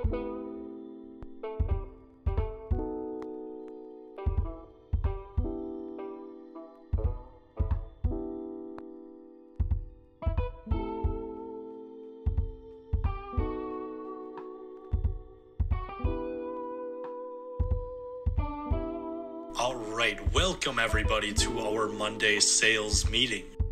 All right, welcome everybody to our Monday sales meeting.